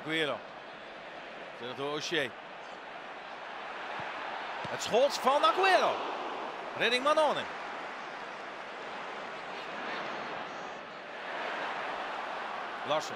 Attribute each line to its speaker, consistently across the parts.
Speaker 1: Aguero. Terug door O'Shea. Het schot van Aguero. Redding Manone. Larsen.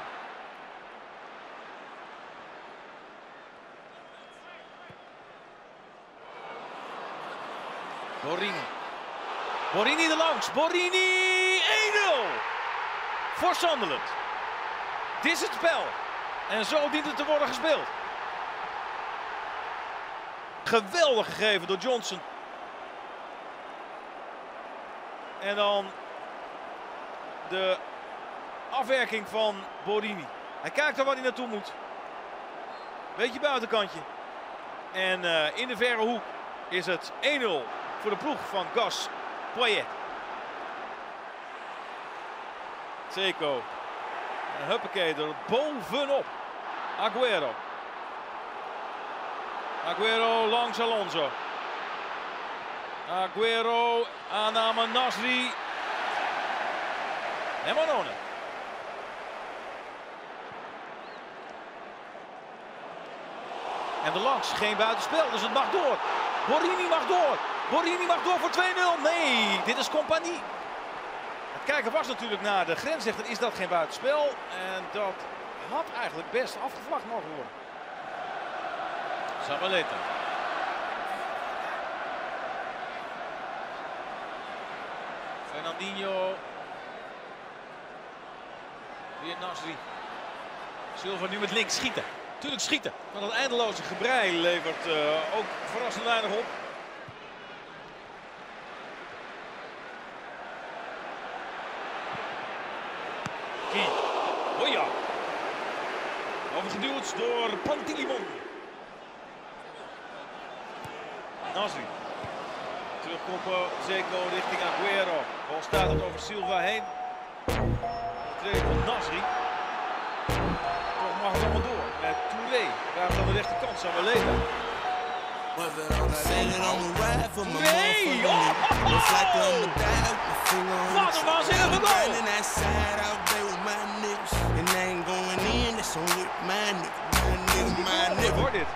Speaker 1: Borini. Borini er langs. Borini 1-0 voor Sunderland. Dit is het spel. En zo dient het te worden gespeeld. Geweldig gegeven door Johnson. En dan de afwerking van Borini. Hij kijkt er waar hij naartoe moet. Beetje buitenkantje. En in de verre hoek is het 1-0 voor de ploeg van Gus Poyet. Zeko. En huppakee er bovenop. Aguero. Aguero langs Alonso. Aguero, aanname Nasri. En Manone. En de langs, geen buitenspel, dus het mag door. Borini mag door. Borini mag door voor 2-0. Nee, dit is Compagnie. Het kijken was natuurlijk naar de grensrechter, is dat geen buitenspel? En dat had eigenlijk best afgevlacht mogen worden. Zabaleta. Fernandinho. Weer Nasri. Silva nu met links schieten. Tuurlijk schieten. Maar dat eindeloze gebrei levert ook verrassend weinig op. Kie. Oh ja. Overgeduwd door Pantilimon. Nasri. Terugkoppen, Zeko richting Aguero. Bal staat het over Silva heen. Treden van Nasri. Toch mag het allemaal door. Met Touré. Daar aan de rechterkant Zabaleta. Touré! Oh! Wat een waanzinnige goal! Wat wordt dit?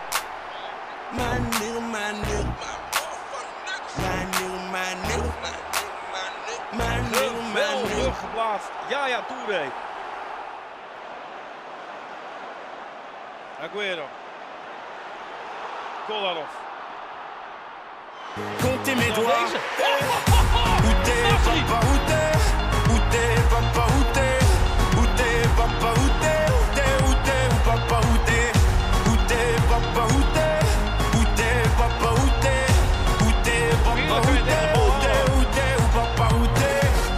Speaker 1: Geweldig geplaatst. Ja, Touré. Aguero. Kolarov.
Speaker 2: Comptez mes doigts.
Speaker 1: Où t'es, papa, où t'es?
Speaker 2: Où t'es, papa, où t'es? Où t'es, papa, où t'es? Où t'es, papa, où t'es? Où t'es, papa, où t'es? Où t'es, papa, où t'es? Où t'es, papa, où t'es? Où t'es, papa, où t'es?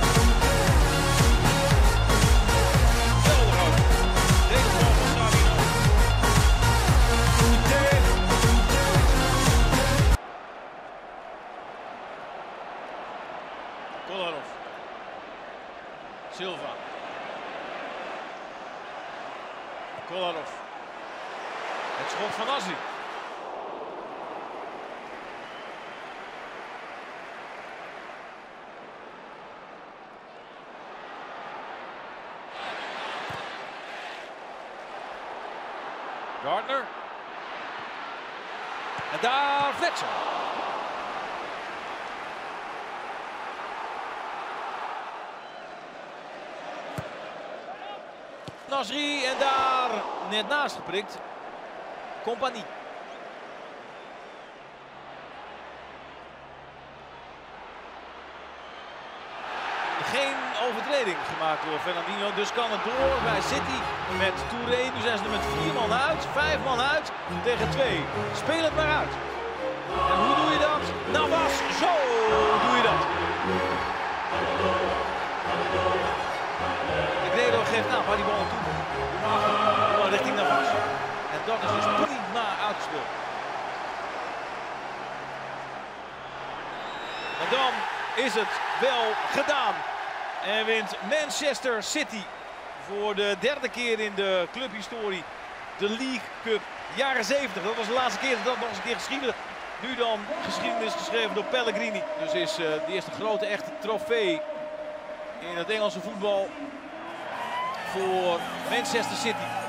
Speaker 1: Kolarov. Silva. Kolarov. Het schot van Nasri. Gardner. En daar Fletcher. Nasri en daar net naast geprikt. Compagnie. Geen overtreding gemaakt door Fernandinho, dus kan het door bij City met Touré. Nu zijn ze er met 4 man uit, 5 man uit tegen 2. Speel het maar uit. En hoe doe je dat? Nou was, zo doe je dat. Negredo geeft aan waar die bal naartoe moet. Richting Navas. En dat is dus prima uitgespeeld. En dan is het wel gedaan. En wint Manchester City voor de 3e keer in de clubhistorie de League Cup. Jaren 70, dat was de laatste keer dat dat nog eens een keer geschiedde. Nu dan geschiedenis geschreven door Pellegrini. Dus is de eerste grote echte trofee in het Engelse voetbal voor Manchester City.